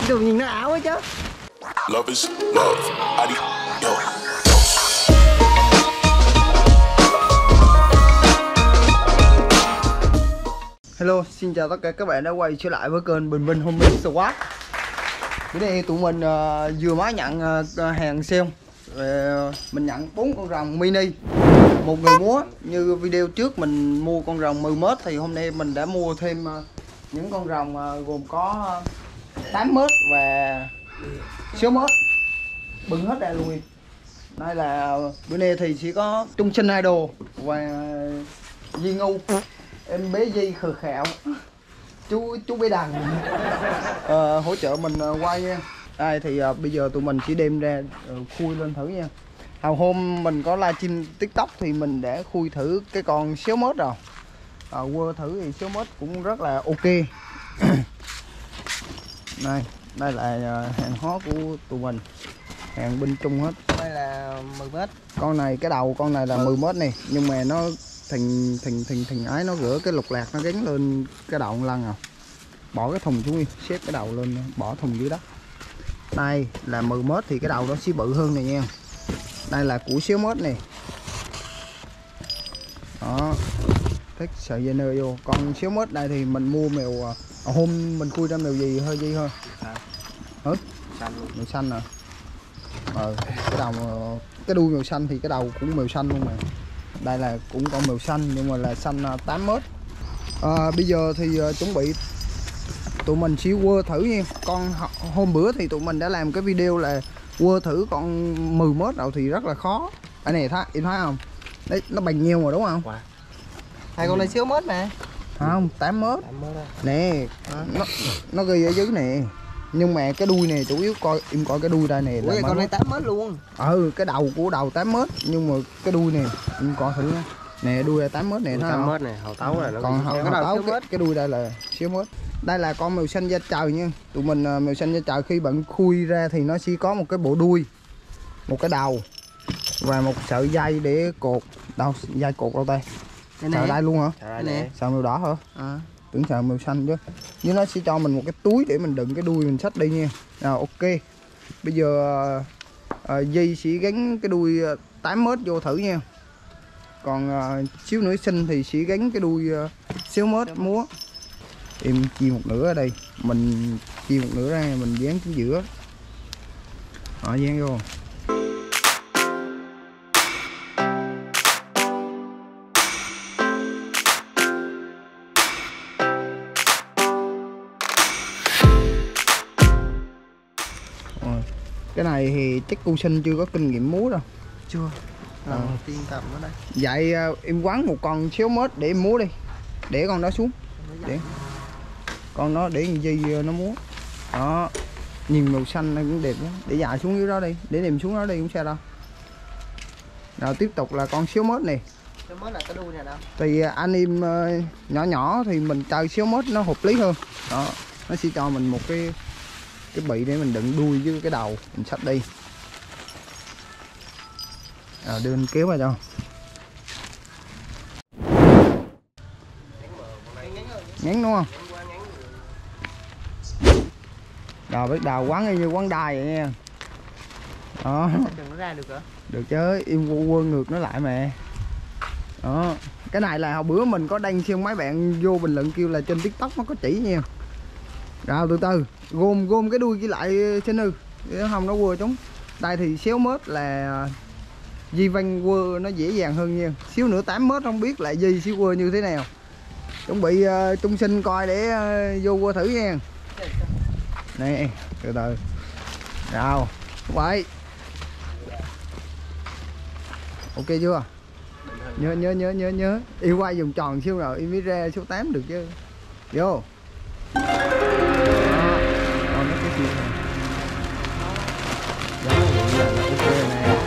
Đường nhìn nó ảo quá chứ. Love is love. Yo. Hello, xin chào tất cả các bạn đã quay trở lại với kênh Bình Minh Homie Squad. Bữa nay tụi mình vừa mới nhận hàng sale. Mình nhận 4 con rồng mini, một người múa. Như video trước mình mua con rồng 10m thì hôm nay mình đã mua thêm những con rồng gồm có 8m và 6m. Bưng hết ra luôn. Đây là bữa nay thì chỉ có Trung Sinh Idol và Di Ngu. Em bé Di khờ khạo, chú bé Đằng hỗ trợ mình quay nha. Đây thì bây giờ tụi mình chỉ đem ra khui lên thử nha. Hôm mình có livestream TikTok thì mình đã khui thử cái con 6m rồi. Quơ thử thì 6m cũng rất là ok. Đây là hàng hóa của tụi mình, hàng bên Trung hết. Đây là 10m. Con này cái đầu con này là 10m này, nhưng mà nó thằng ái nó rửa cái lục lạc nó gắn lên cái đầu lăn à. Bỏ cái thùng xuống đi, xếp cái đầu lên, bỏ thùng dưới đất. Đây là 10m thì cái đầu nó sẽ bự hơn này nha. Đây là của 6m này. Đó. Thích sợi dây nơ vô. Con 6m đây thì mình mua mèo hôm mình khui ra mèo gì hơi gì thôi. Mèo xanh à. Cái đầu cái đuôi mèo xanh thì cái đầu cũng mèo xanh luôn mà. Đây là cũng con mèo xanh nhưng mà là xanh 8m. Bây giờ thì chuẩn bị tụi mình sẽ quơ thử nha. Con hôm bữa thì tụi mình đã làm cái video là quơ thử con 10m đầu thì rất là khó. Cái này em thấy không? Đấy, nó bằng nhiêu rồi đúng không? Wow. Hai con này 6m nè. Không, 8m. Nè, nó ghi ở dưới nè. Nhưng mà cái đuôi này chủ yếu em coi cái đuôi đây nè. Ủa, con này 8m luôn. Cái đầu của đầu 8m nhưng mà cái đuôi này em coi thử nè, đuôi là 8m này, thấy 8m này, hậu tấu này nó còn hậu tấu cái đuôi đây là 6m. Đây là con mèo xanh da trời nha. Tụi mình mèo xanh da trời khi bạn khui ra thì nó sẽ có một cái bộ đuôi, một cái đầu và một sợi dây để cột. Đâu dây cột đâu tay? Sợi đây luôn hả? Sợi mèo đỏ hả? Tưởng sợi mèo xanh chứ. Nhưng nó sẽ cho mình một cái túi để mình đựng cái đuôi mình xách đi nha. Rồi ok. Bây giờ Di sẽ gắn cái đuôi 8m vô thử nha. Còn xíu nữa Sinh thì sẽ gắn cái đuôi 6m múa. Em chia một nửa ở đây, mình chia một nửa ra, mình dán chính giữa. Dán vô. Cái này thì chắc cô Sinh chưa có kinh nghiệm múa đâu. Chưa. Tiên cầm ở đây. Vậy em quán một con 6m để em múa đi. Để con đó xuống. Để con nó để Di nó múa. Đó. Nhìn màu xanh này cũng đẹp đó. Để dài xuống dưới đó đi, để nằm xuống đó đi cũng sao đâu. Rồi tiếp tục là con 6m này. 6m là cái đuôi này đâu? Thì anh em nhỏ nhỏ thì mình chơi 6m nó hợp lý hơn. Đó, nó sẽ cho mình một cái bị để mình đựng đuôi với cái đầu mình xách đi. Đưa anh kéo vào cho. Ngắn đúng không? Rồi biết đầu quán như quán đài vậy nha. Đó. Đừng nó ra được hả? Được chứ, em quơ ngược nó lại mà. Đó. Cái này là hồi bữa mình có đăng xem mấy bạn vô bình luận kêu là trên TikTok nó có chỉ nha. Rồi từ từ gom cái đuôi kia lại trên ư để không nó quơ chúng. Đây thì 6m là Di Văn quơ nó dễ dàng hơn nha. Xíu nữa 8m không biết lại Di sẽ quơ như thế nào. Chuẩn bị Trung Sinh coi để vô quơ thử nha. Nè, từ từ. Rồi, vậy. Ok chưa? Nhớ. Yêu quay vòng tròn xíu rồi em mới ra số 8 được chứ. Vô. Còn nó cái gì này. Đó, vậy là ok nè.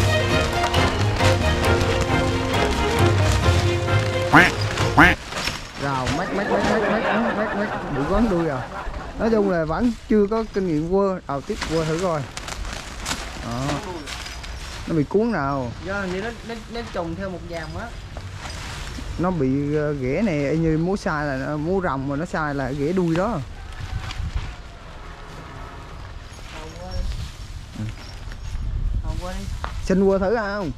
Rồi, mát bị quán đuôi rồi. Nói chung là vẫn chưa có kinh nghiệm quơ. Tiếp quơ thử coi. Đó. Nó bị cuốn nào. Do như nó trùng theo một dàn á. Nó bị ghẻ nè, như múa sai là múa rồng mà nó sai là ghẻ đuôi đó. Xin qua thử không?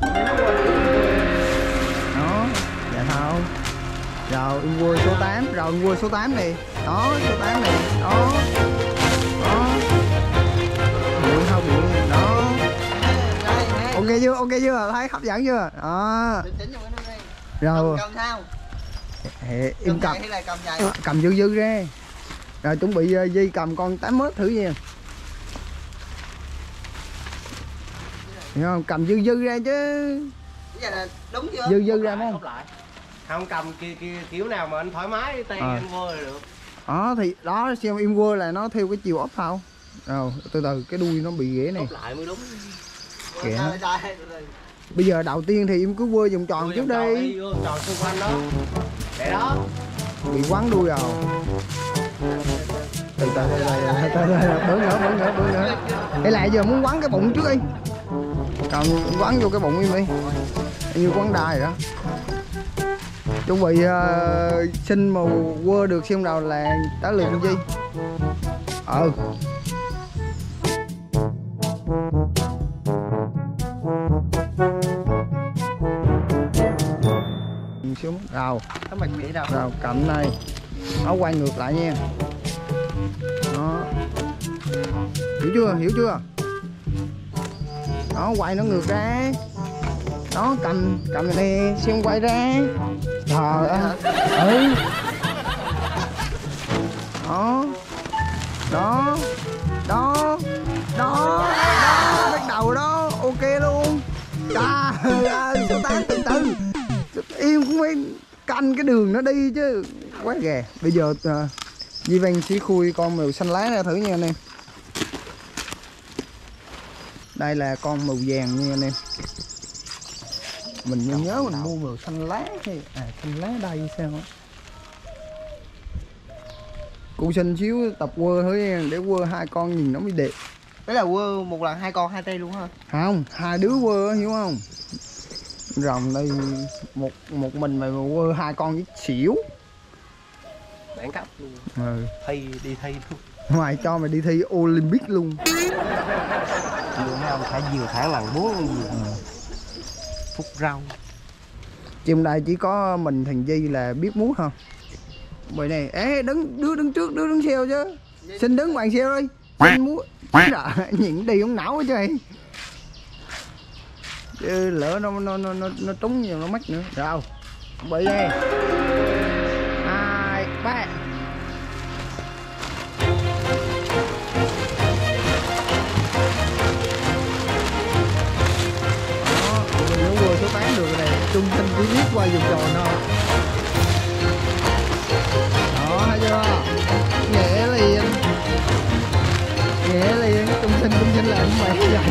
Đó, dạ không. Rồi em qua số 8, rồi em qua số 8 này. Đó, số 8 này. Đó. Đó. Bụi không bụi. Đó. Ok chưa? Ok chưa? Thấy hấp dẫn chưa? Đó. Rồi. Cầm sao? Em cầm. Hay là cầm dài? Cầm dư dư ra. Rồi chuẩn bị dây cầm con 8 mét thử nha. Hiểu không? Cầm dư dư ra chứ. Bây giờ là đúng chưa? Dư dư ra không? Không cầm kiểu nào mà anh thoải mái tay anh vô là được. Đó thì đó xem im quơ là nó theo cái chiều ốp thôi. Rồi từ từ cái đuôi nó bị ghẻ này. Ốp lại mới đúng. Kìa. Bây giờ đầu tiên thì em cứ quơ vòng tròn trước đi. Tròn xung quanh đó. Để đó. Bị quắn đuôi rồi. Từ từ bữa nữa. Hay là giờ muốn quắn cái bụng trước đi. Còn quắn vô cái bụng em đi. Như quắn đai rồi đó. Chuẩn bị xin mà quơ được xem nào là tá lượng gì. Xuống rồi Tấm bạch mỹ đâu? rồi cầm này nó quay ngược lại nha. Đó, hiểu chưa đó, quay nó ngược ra. Đó, cầm này nè, xem quay ra. Trời ơi. Đó đó đó đó bắt đầu đó. Ok luôn. Trời ơi, số 8 từ từ em cũng phải canh cái đường nó đi chứ, quá ghê. Bây giờ Di Văn sẽ khui con mèo xanh lá ra thử nha anh em. Đây là con mèo vàng nha anh em. Mình nhớ mình mua mèo xanh lá hay xanh lá đây sao á. Cô xin xíu tập quơ thử nha, để quơ hai con nhìn nó mới đẹp. Đấy là quơ một lần 2 con 2 tay luôn hả? Không, hai đứa quơ hiểu không? Rồng đây một mình mà quơ 2 con với xỉu. Đẳng cấp luôn. Thi đi thi luôn. Ngoài cho mày đi thi Olympic luôn. Vừa không phải vừa thả lần 4 con gì. Phúc rau. Trong đây chỉ có mình thằng Di là biết múa không? Bởi này, đứng trước, đứng sau chứ. Xin đứng bàn sau đi. Xin múa. Nhìn đi không não hết chứ. Chứ lỡ nó trúng nhiều nó mắc nữa. Rồi. Bị đi. 2, 3. Nó vừa số 8 được rồi này, trung tâm chỉ biết qua vòng tròn thôi. Đó, thấy chưa? Nhẹ liền, trung sinh là anh mẹ vậy.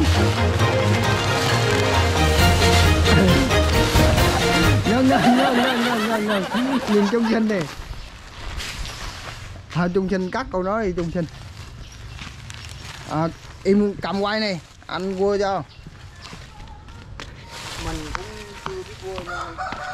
Ngon. Nhìn trung sinh đi. Thôi trung sinh cắt câu nói đi trung sinh. Em cầm quay này, anh quơ cho. Mình cũng chưa biết quơ nha.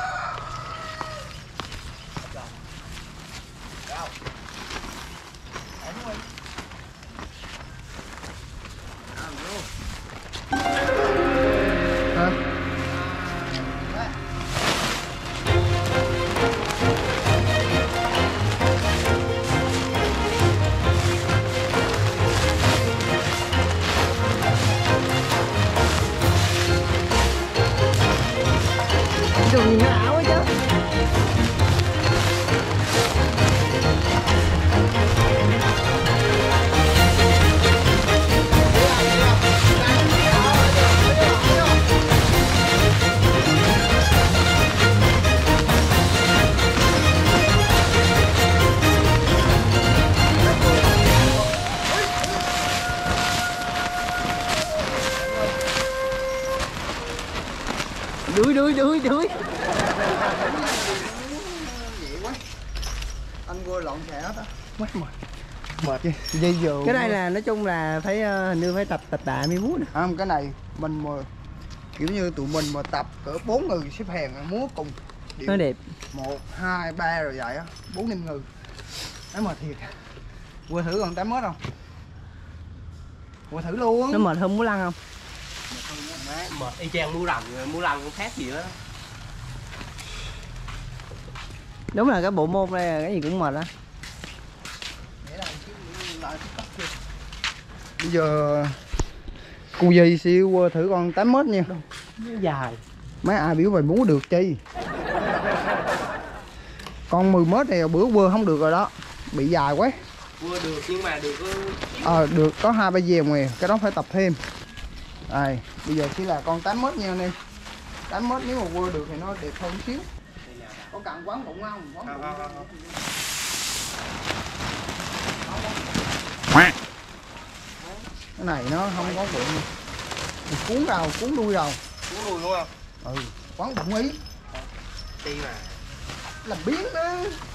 Đường nó ảo ấy chứ. Đuổi. Anh quơ lộn xẻ hết á. Quá mệt chứ. Dây dù. Cái này là nói chung là phải hình như phải tập tạ mới múa nè. Không, cái này mình mà kiểu như tụi mình mà tập cỡ 4 người xếp hàng múa cùng Nó đẹp. 1, 2, 3 rồi vậy á, 4-5 người. Nó mệt thiệt. Quơ thử còn 8 mét không? Quơ thử luôn. Nó mệt hơn múa lăng không? Má mệt y chang mua rồng cũng khác gì đó. Đúng là cái bộ môn này là cái gì cũng mệt á. Bây giờ cu dây siêu thử con 8m nha. Nó dài. Mấy ai biểu mày múa được chi. Con 10m này bữa quơ không được rồi đó, bị dài quá. Quơ được nhưng mà được Được có 2-3 dèo ngoài, cái đó phải tập thêm. Đây, bây giờ chỉ là con 8m nha anh em. 8m nếu mà quơ được thì nó đẹp hơn xíu. Có cần quán bụng không? Quán bụng không. Cái này nó không có bụng. Cuốn đầu, cuốn đuôi đầu. cuốn đuôi đúng không? Quán bụng ý. Đi mà. Làm biến đó.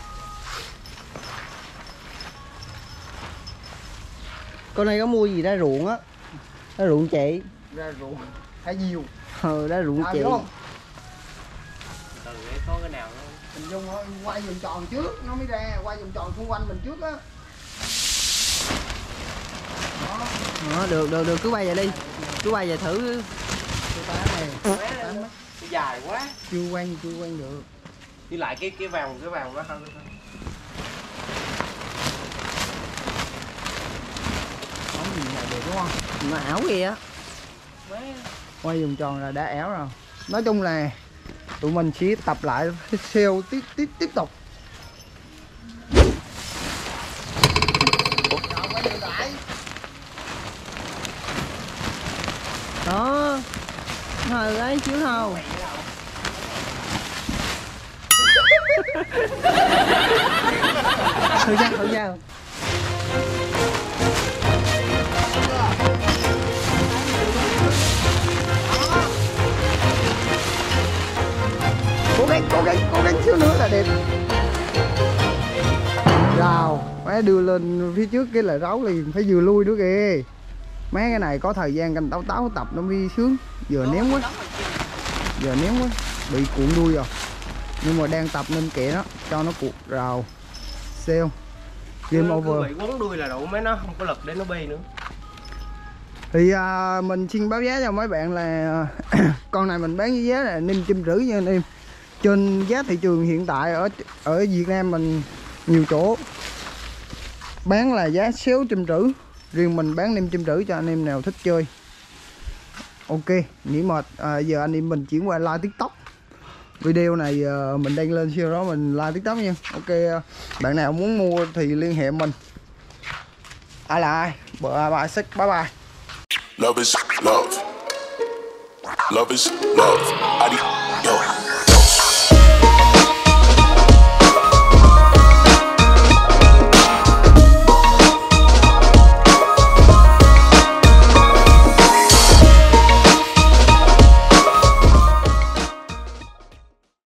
Con này có mua gì ra ruộng á. Ra ruộng chị. Ra ruộng hay nhiều. Ra ruộng chị. Không? Từ để có cái nào nó Mình dùng quay vòng tròn trước nó mới ra, quay vòng tròn xung quanh mình trước á. Đó, được cứ quay về đi. Cứ quay về thử. Cái này nó dài quá. chưa quen được. Đi lại cái vòng nó không. Không gì là được đúng không? Mà ảo kìa. Quay vòng tròn là đã éo rồi. Nói chung là tụi mình chỉ tập lại siêu tiếp tục. Đó. Đấy chiếu nào. Thôi sao. Cố gắng xíu nữa là đẹp. Rào, má đưa lên phía trước cái là ráo liền, phải vừa lui nữa kìa. Mấy cái này có thời gian canh táo tập nó mới sướng. Giờ ném quá, bị cuộn đuôi rồi. Nhưng mà đang tập nên kệ nó, cho nó cuộn rào. Sale game over. Bị quấn đuôi là đủ, mấy nó không có lực để nó bay nữa. Thì mình xin báo giá cho mấy bạn là con này mình bán với giá là 550 nha anh em. Trên giá thị trường hiện tại ở Việt Nam mình nhiều chỗ bán là giá 650, riêng mình bán 550 cho anh em nào thích chơi. Ok, nghỉ mệt. Giờ anh em mình chuyển qua live TikTok. Video này mình đăng lên siêu đó mình live TikTok nha. Ok, bạn nào muốn mua thì liên hệ mình. Ai là ai? Bye bye. Love is love. Love is love. Adios.